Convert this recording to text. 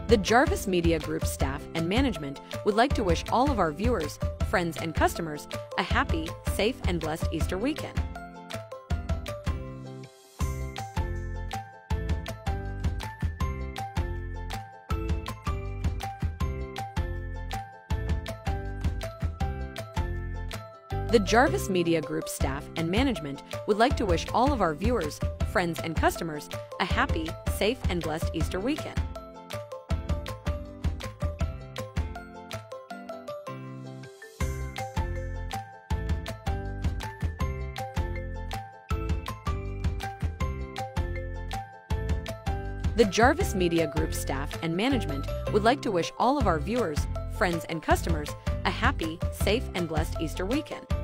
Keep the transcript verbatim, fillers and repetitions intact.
The Jarvis Media Group staff and management would like to wish all of our viewers, friends, and customers a happy, safe, and blessed Easter weekend. The Jarvis Media Group staff and management would like to wish all of our viewers, friends, and customers a happy, safe, and blessed Easter weekend. The Jarvis Media Group staff and management would like to wish all of our viewers, friends, and customers a happy, safe, and blessed Easter weekend.